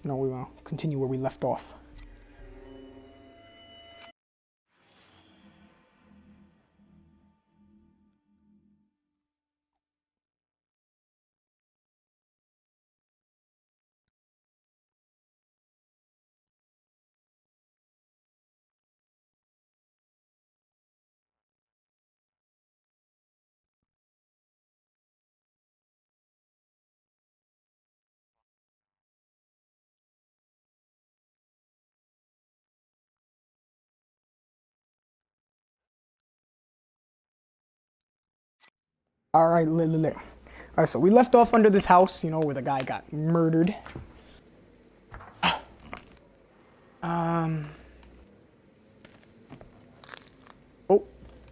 No, we will continue where we left off. All right, All right, so we left off under this house, you know, where the guy got murdered. Oh.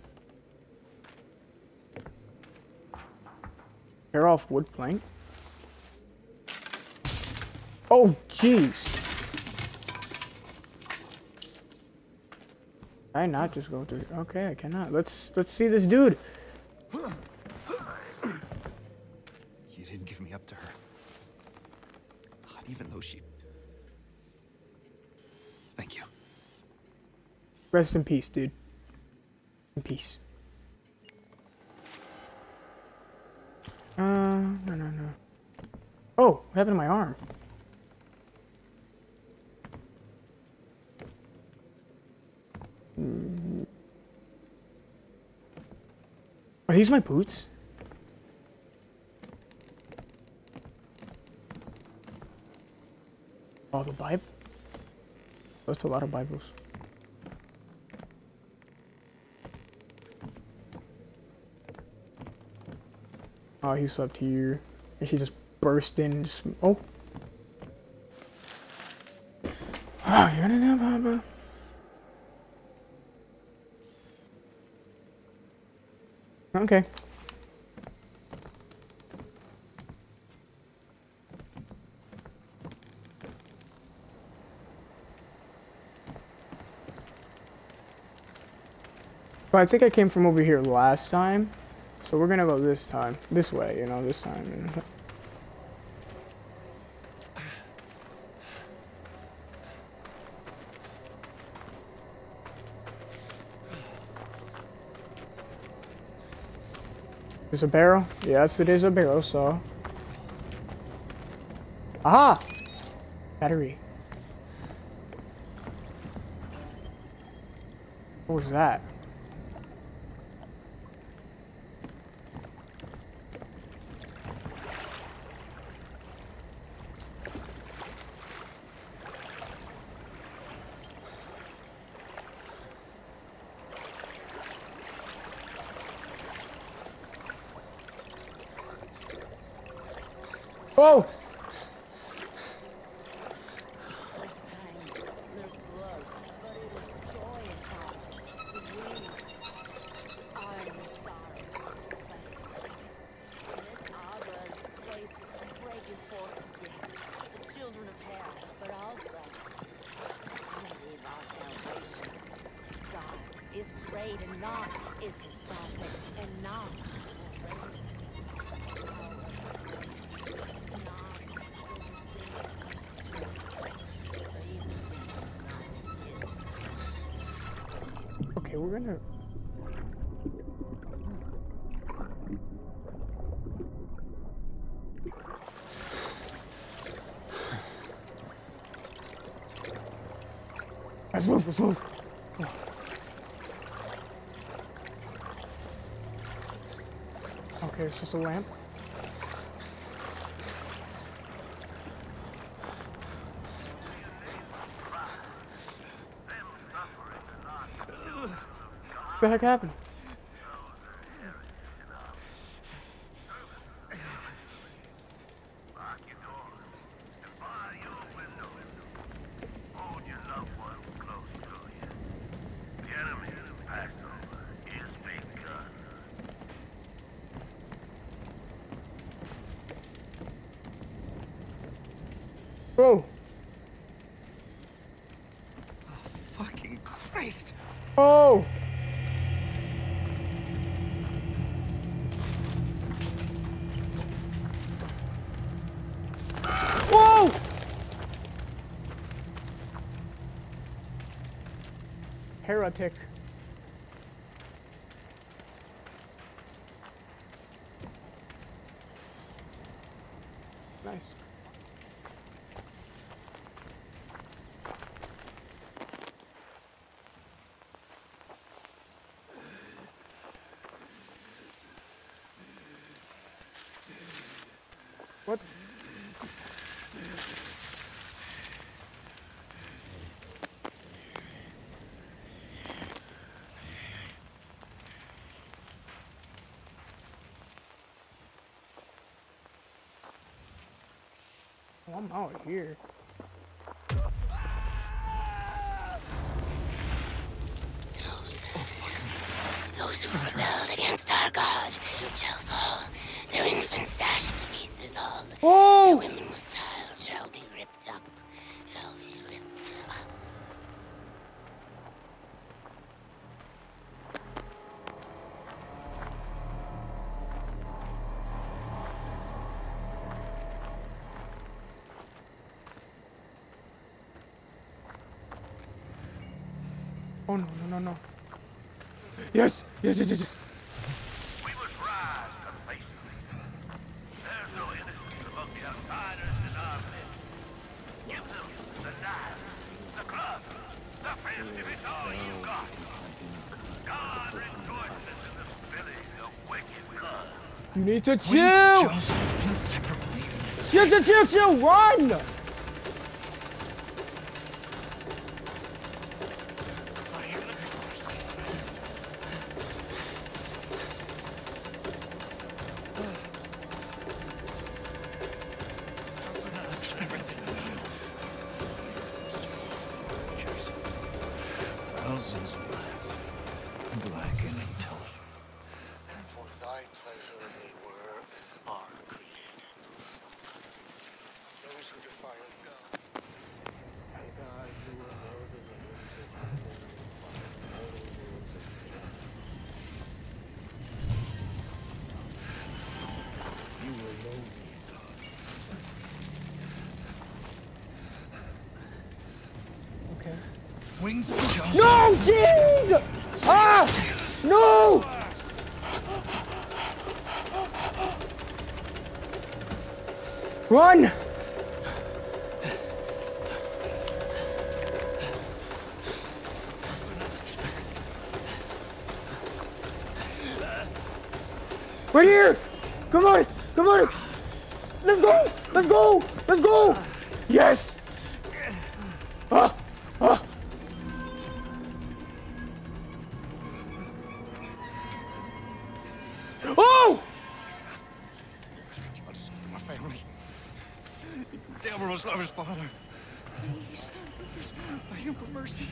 Tear off wood plank. Oh, jeez. Can I not just go to? Okay, I cannot. Let's see this dude. You didn't give me up to her. Not even though she... Thank you. Rest in peace, dude. In peace. No. Oh, what happened to my arm? Are these my boots? Oh, the Bible? That's a lot of Bibles. Oh, he slept here. And she just burst in and just... Oh. Oh, you're gonna know, Papa. Okay. Well, I think I came from over here last time. So we're gonna go this time. This way, you know, this time. You know. Is a barrel? Yes, it is a barrel, so. Aha! Battery. What was that? Whoa! Is great and not is his prophet and not. Okay, we're gonna... Let's move, let's move. Oh. Okay, it's just a lamp. What the heck happened? Whoa! Oh, fucking Christ! Oh! Whoa! Heretic. Nice. What? Oh, I'm out here. Those who rebelled against our God shall fall, their infants dashed to pieces all. Oh! Their women with child shall be ripped up, shall be ripped up. Oh no, no, no, no. Yes! Yes, yes, yes, yes. We must rise to face them. There's no innocence among the outsiders in our midst. Give them the knife, the club, the fist if it's all you got. God rejoices in the spilling of wicked blood. You need to chill! Inseparably. Chill, chill, chill, chill, run! Thousands of lives, black and intelligent. And for thy pleasure they were and are created. Those who defile God. And God, you will know the names of all the lords of the earth. You will know me, God. Okay. Wings of justice. No, jeez! Ah! No! Run! Right here! Come on! Come on! Let's go! Let's go! Let's go! Yes! Ah! Ah! Oh! I'll just my family. Devil must love his father. Please, please, beg him for mercy.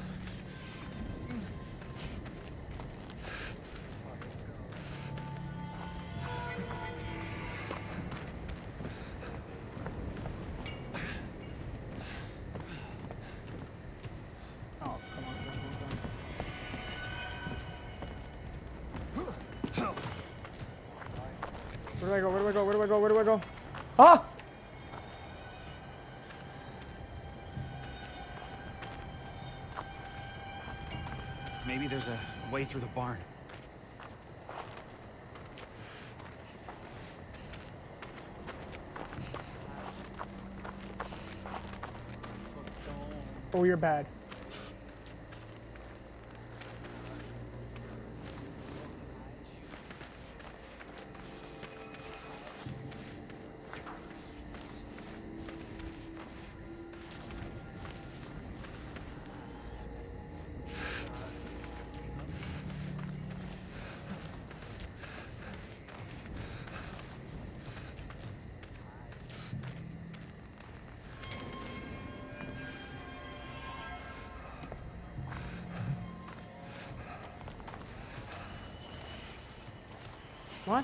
Oh, come on, come on, come on. Where do I go? Where do I go? Where do I go? Where do I go? Ah! Maybe there's a way through the barn. Oh, you're bad. What?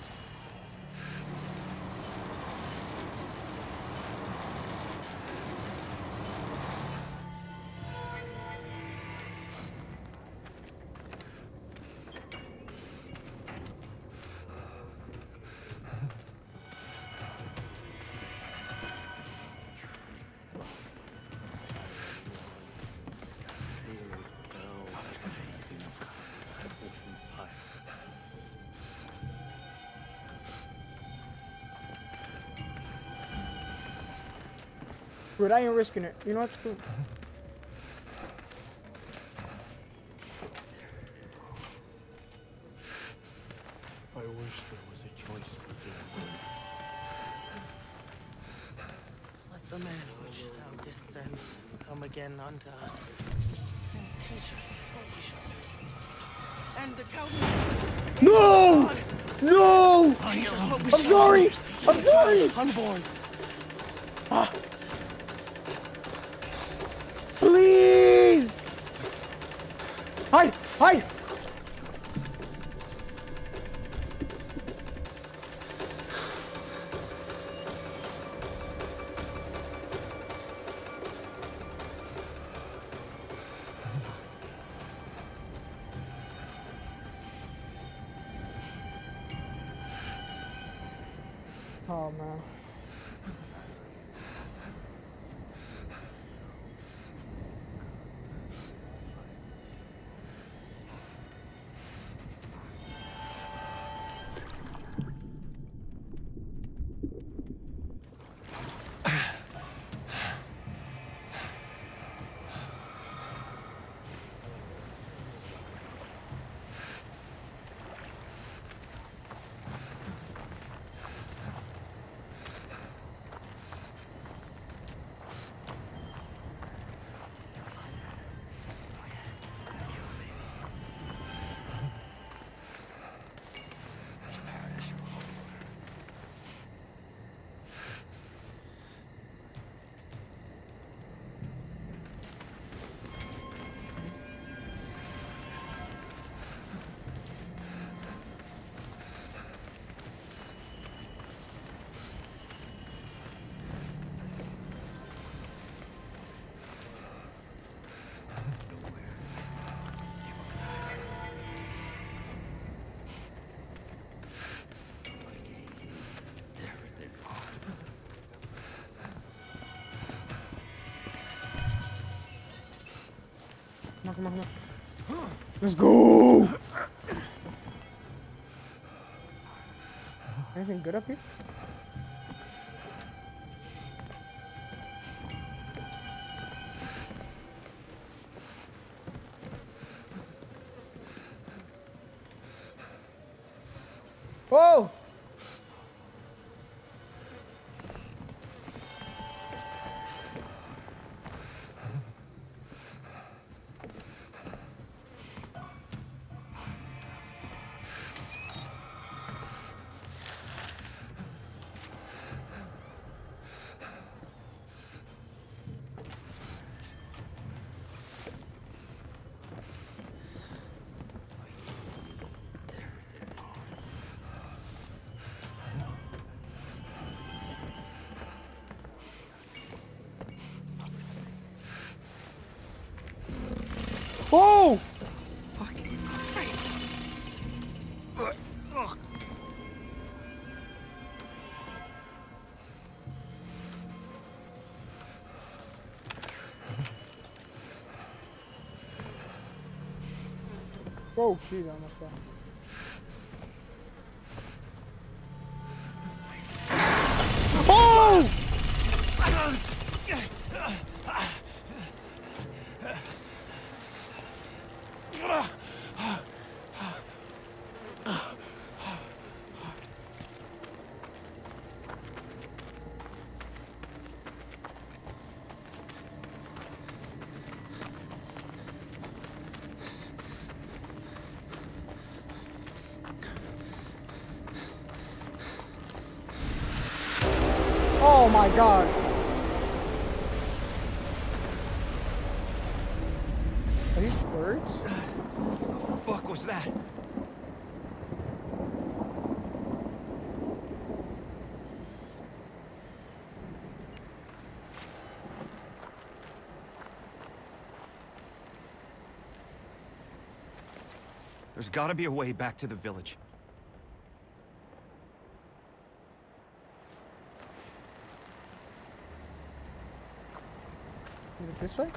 But I ain't risking it. You know what? Screw it. I wish there was a choice within me. Let the man which thou didst send come again unto us. And teach us what we shall do. And the count. No! No! Teach us what we I'm sorry! I'm sorry! Unborn. Please! Hide! Hide! Oh man. Come on, come on. Let's go! Anything good up here? Whoa! Whoa! Fucking Christ. Ugh. Whoa, jeez, I almost fell. Oh! Oh my god. Are these birds? The fuck was that? There's gotta be a way back to the village. Is it this way?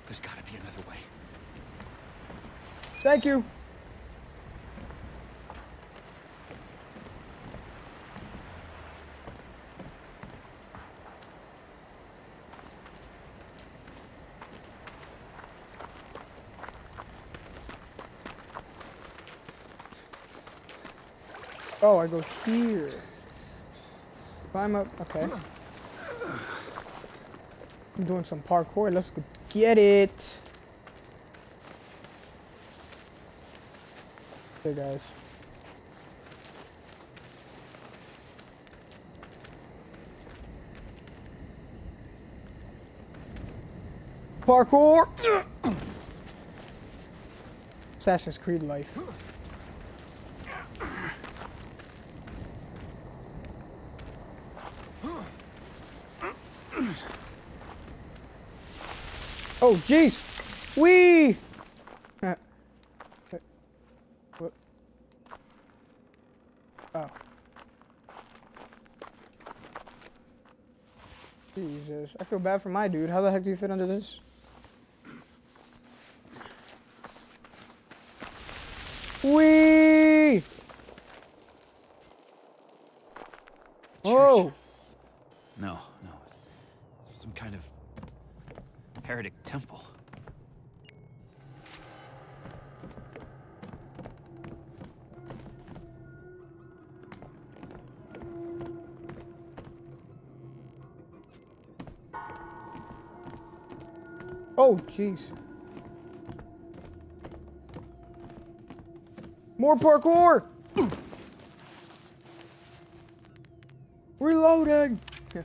There's gotta be another way. Thank you. Oh, I go here. Climb up. Okay. I'm doing some parkour. Let's go get it. Hey guys. Parkour. Assassin's Creed life. Oh, jeez! Wee! What? Oh. Jesus. I feel bad for my dude. How the heck do you fit under this? Wee! Oh! No. Some kind of heretic temple. Oh, jeez. More parkour! Reloading!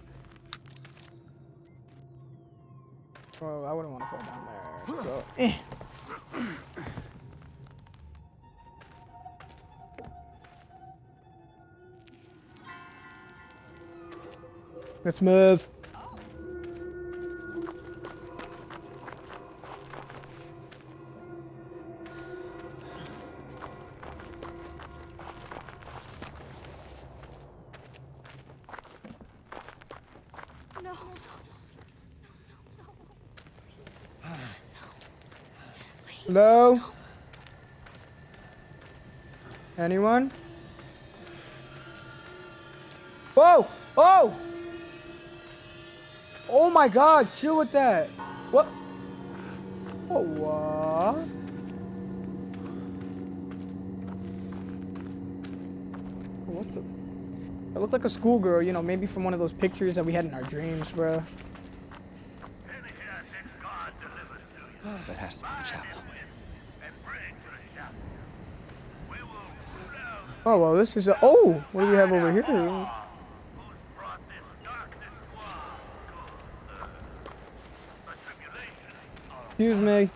Oh, I wouldn't want to fall down there. So, Let's move. Hello? Anyone? Whoa! Oh! Oh my god, chill with that. What? Oh, what? What the? I look like a schoolgirl, you know, maybe from one of those pictures that we had in our dreams, bruh. That has to be the chapel. Oh, well, this is a... Oh! What do we have over here? Excuse me.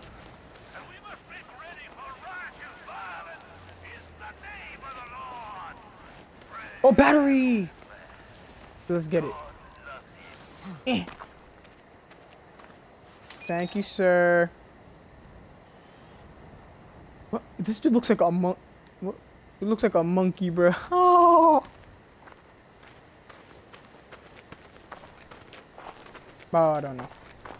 Oh, battery! Let's get it. Thank you, sir. What? This dude looks like a monk. What? It looks like a monkey, bro. Oh. Oh, I don't know.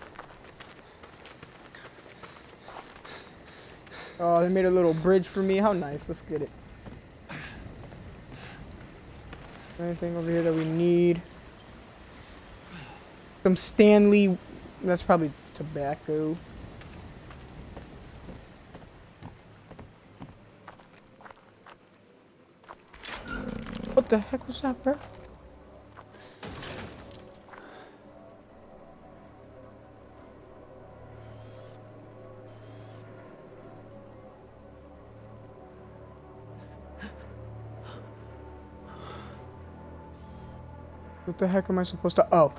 Oh, they made a little bridge for me. How nice. Let's get it. Anything over here that we need? Some Stanley. That's probably tobacco. What the heck was that, bro? What the heck am I supposed to... Oh.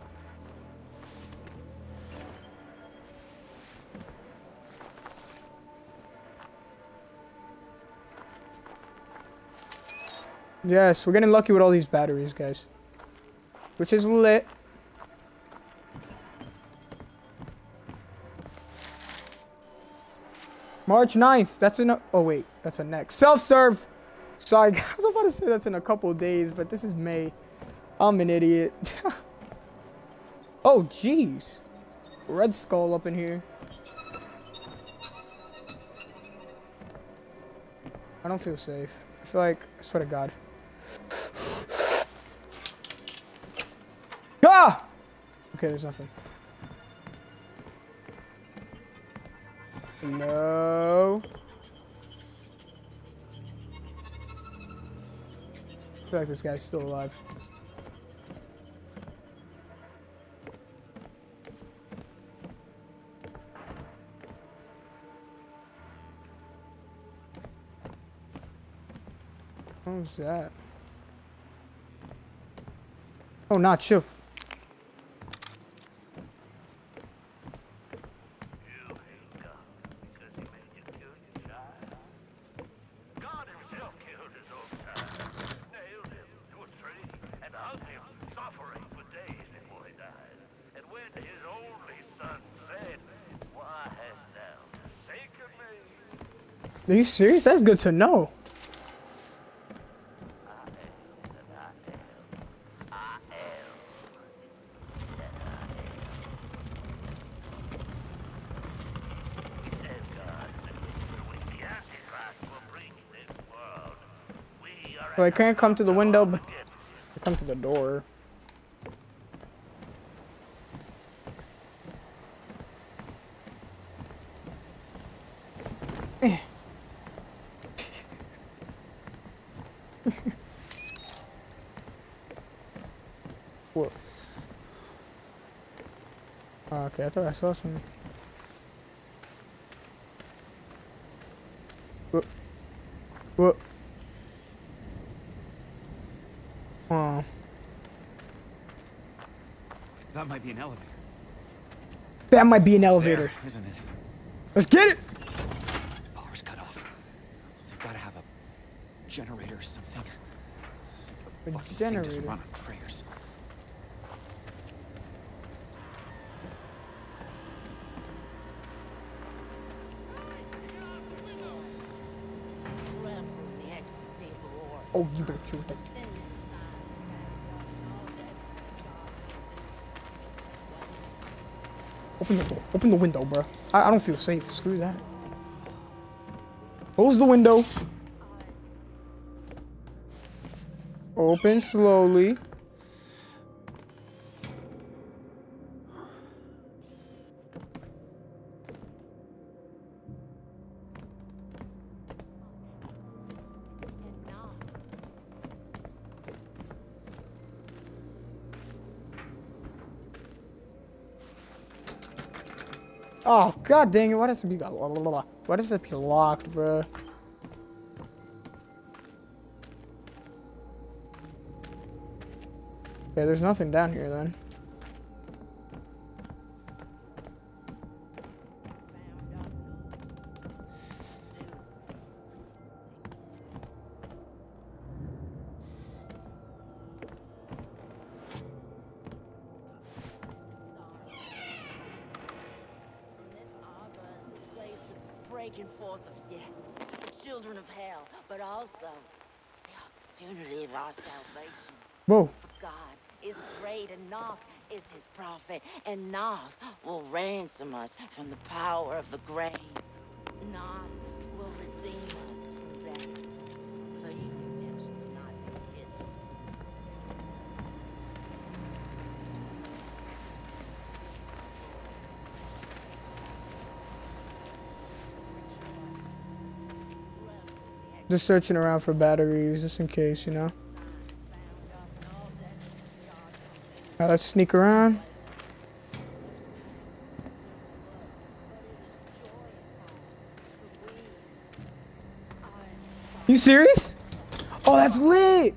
Yes, we're getting lucky with all these batteries, guys. Which is lit. March 9th. That's in a... Oh, wait. That's a next. Self-serve. Sorry, guys. I was about to say that's in a couple of days, but this is May. I'm an idiot. Oh, jeez. Red Skull up in here. I don't feel safe. I feel like, I swear to God. Ah! Okay, there's nothing. No. I feel like this guy's still alive. What was that? Oh, not you. You hate God because he made you kill your child. God himself killed his own child, nailed him to a tree, and hung him, suffering for days before he died. And when his only son said, "Why hast thou forsaken me?" Are you serious? That's good to know. Well, I can't come to the window, but I come to the door. What? Oh, okay, I thought I saw something. What? What? Oh. That might be an elevator. That might be an elevator. There, isn't it? Let's get it! Power's cut off. They've got to have a generator or something. A Fucking thing generator. doesn't run on prayers. Revel in the ecstasy of the war. Oh, you better shoot. The sins Open the door. Open the window, bro. I don't feel safe. Screw that. Close the window. Open slowly. And not. Oh, god dang it. Why does it be why does it be locked, bro? Okay, there's nothing down here then. This arbor is a place of breaking forth of, yes, the children of hell, but also the opportunity of our salvation. Whoa. God is great, and Noth is his prophet, and Noth will ransom us from the power of the grave. Noth will redeem us from death. For your redemption will not be hidden. Just searching around for batteries, just in case, you know. Alright, let's sneak around. You serious? Oh, that's lit!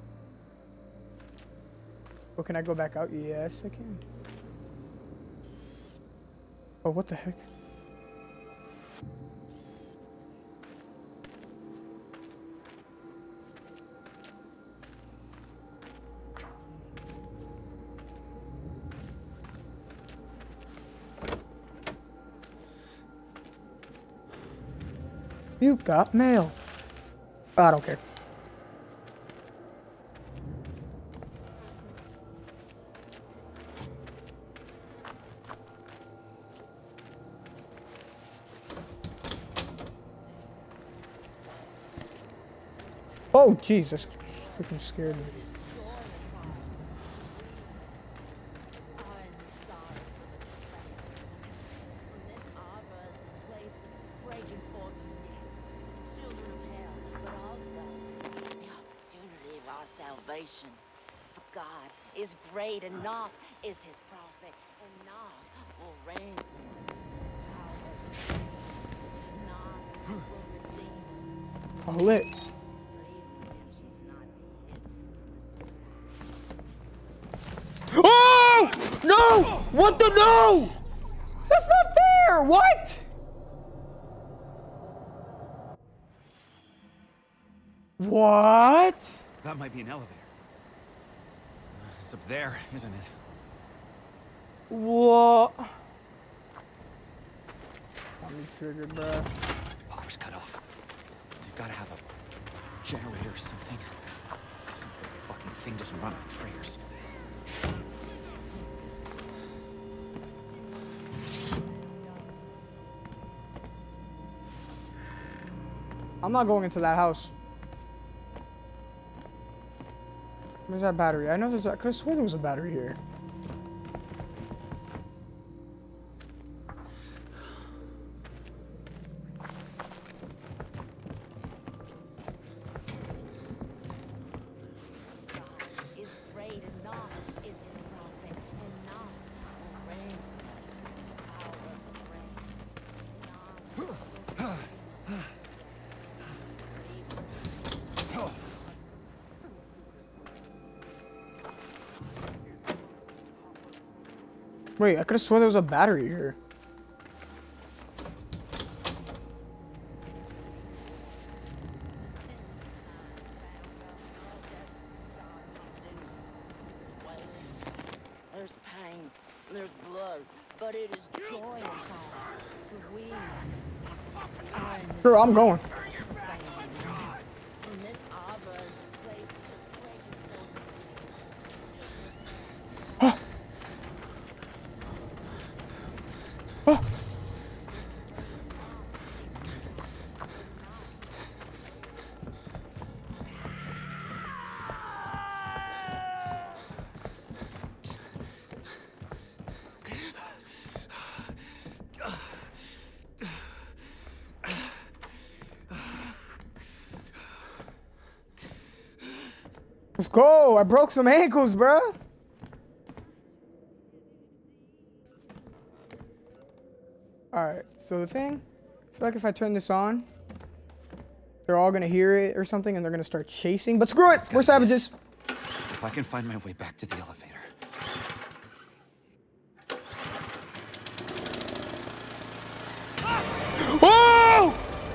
Oh, can I go back out? Yes, I can. Oh, what the heck? You got mail. Oh, I don't care. Oh, Jesus. Freaking scared me. Salvation. For God is great, and Noth is his prophet, and Noth will ransom us from the power of the grave. Noth will redeem us. Oh, lit. Oh! No! What the no? That's not fair! What? What? That might be an elevator. It's up there, isn't it? What? I'm triggered, bruh. Power's cut off. They've got to have a generator or something. The fucking thing doesn't run on prayers. I'm not going into that house. Where's that battery? I know there's. I could have sworn there was a battery here. Is great, and Noth is his prophet, and Noth will ransom us from the power of the grave. Noth Wait, I could have sworn there was a battery here. There's pain, there's blood, but it is joyous all. For we are in this Sure, I'm going. From this arbor is a place of breaking Oh. Let's go. I broke some ankles, bruh. Alright, so the thing, I feel like if I turn this on, they're all gonna hear it or something and they're gonna start chasing. But screw it! We're savages! If I can find my way back to the elevator. Oh!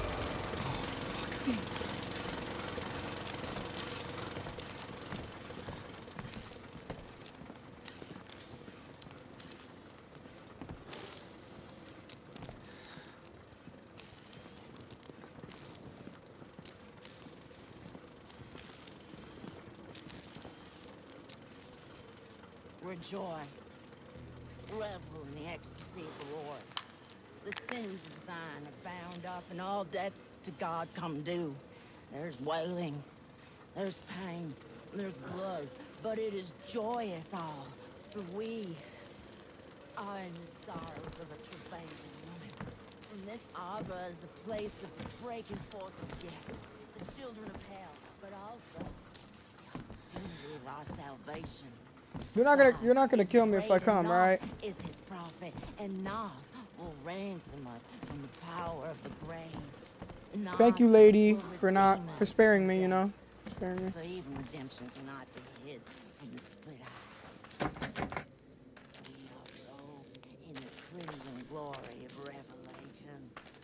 Rejoice. Revel in the ecstasy of the Lord. The sins of thine are bound up, and all debts to God come due. There's wailing, there's pain, there's blood, but it is joyous all, for we are in the sorrows of a travailing woman. From this arbor is a place of the breaking forth of death, the children of hell, but also the opportunity of our salvation. You're not gonna kill me if I come, alright? Is his prophet, and Noth will ransom us from the power of the grave. Thank you, lady, for sparing me, you know? For sparing me. For even redemption cannot be hid from the split eye. We are robed in the crimson glory of revelation.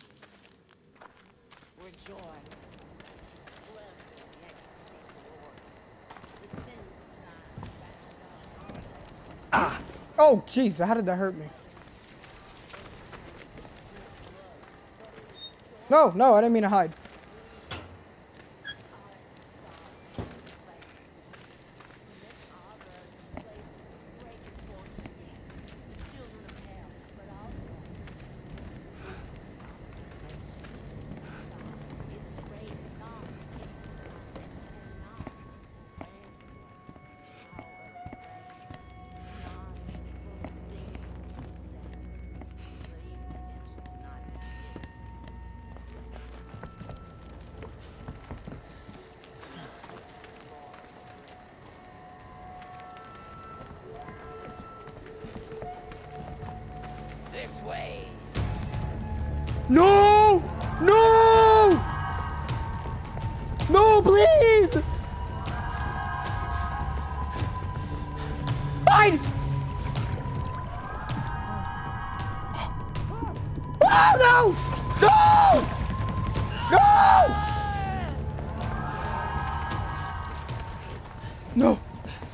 Rejoice. Revel in the ecstasy of the Lord. The sins of thine are bound up. Ah! Oh, jeez, how did that hurt me? No, no, I didn't mean to hide. this way. No! No! No, please! Fine! Oh, no! No! No! No!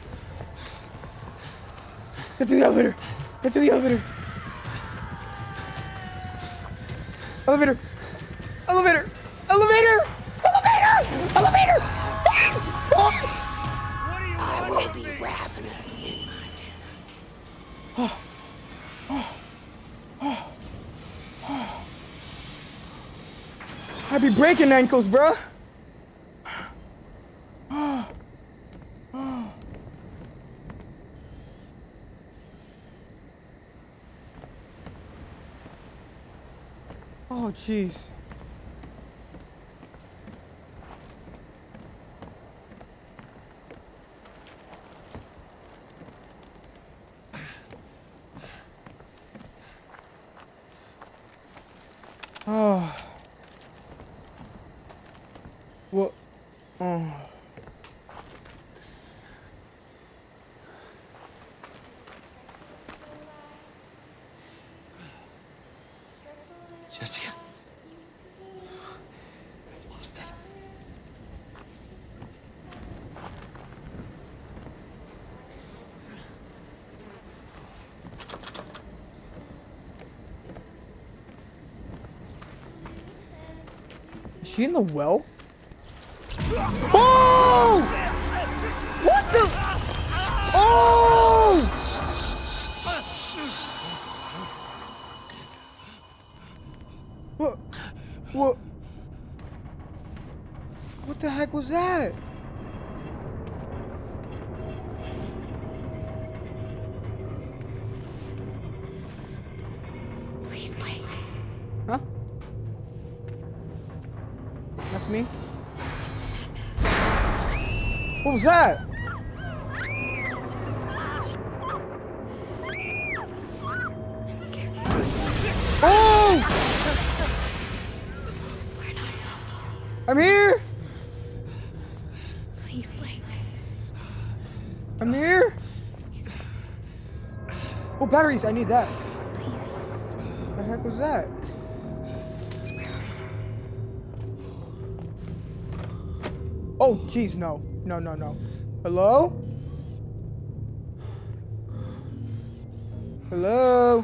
Get to the elevator! Get to the elevator! Elevator! Elevator! Elevator! Elevator! Elevator! I will be ravenous in my I be breaking ankles, bruh. Oh, jeez. Oh. What? Oh. Jessica. I've lost it. Is she in the well? Oh! What the? Oh! What? What? What the heck was that? Please, Blake. Huh? That's me? What was that? I'm scared. Oh! We're not alone. I'm here! Please, Blake. I'm here! Oh, batteries! I need that. Please. What the heck was that? Oh, jeez, no. No, no, no. Hello? Hello?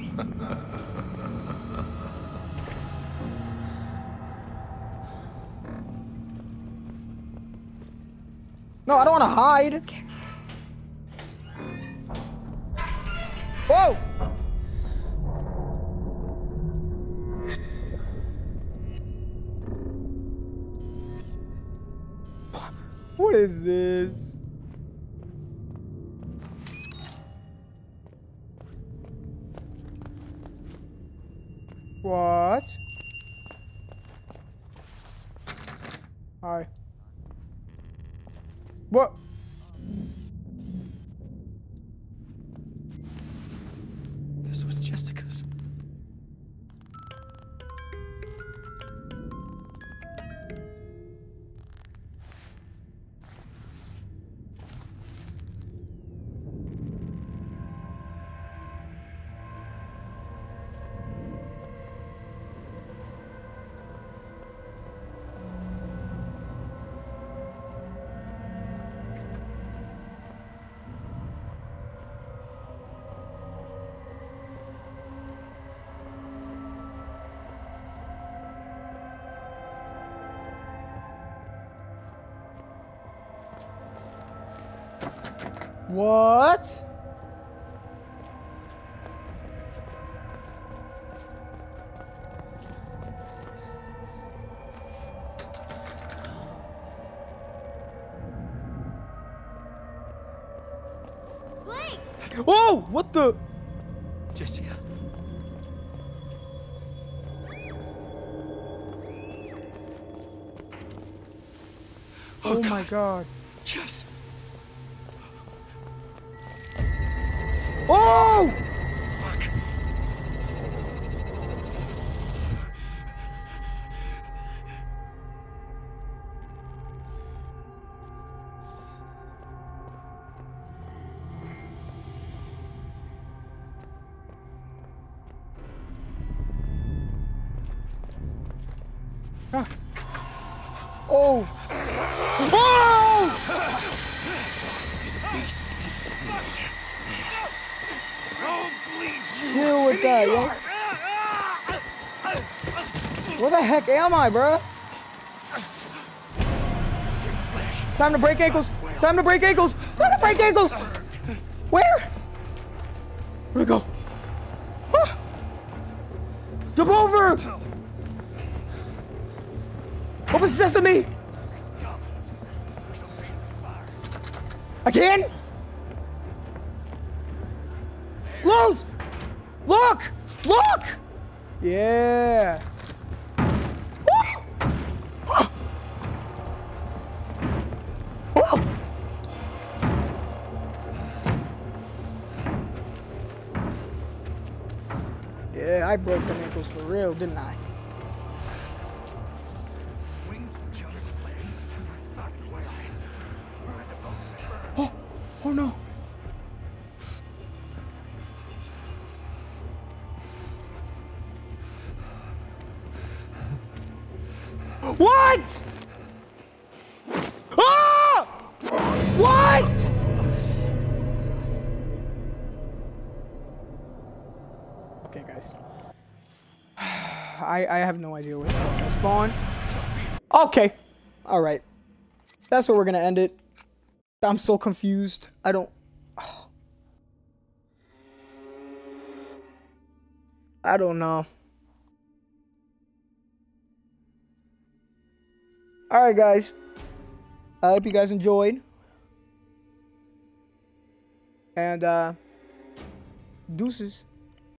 No, I don't want to hide. Whoa! What is this? What? Hi. What? This was Jessica's. What? Blake! Whoa! What the? Jessica. Oh my god. Jess. Oh! Fuck. Ah. Oh! Oh! Chill with that, yo. Where the heck am I, bro? Time to break ankles. Time to break ankles. Time to break ankles. Where? Where'd it go? Huh? Jump over. Open sesame. Again? Close. Look. Look. Yeah. Yeah, I broke the ankles for real, didn't I? Oh, oh no. What? Ah! What? Okay, guys. I have no idea where to spawn. Okay. All right. That's where we're going to end it. I'm so confused. I don't know. All right, guys. I hope you guys enjoyed. And deuces.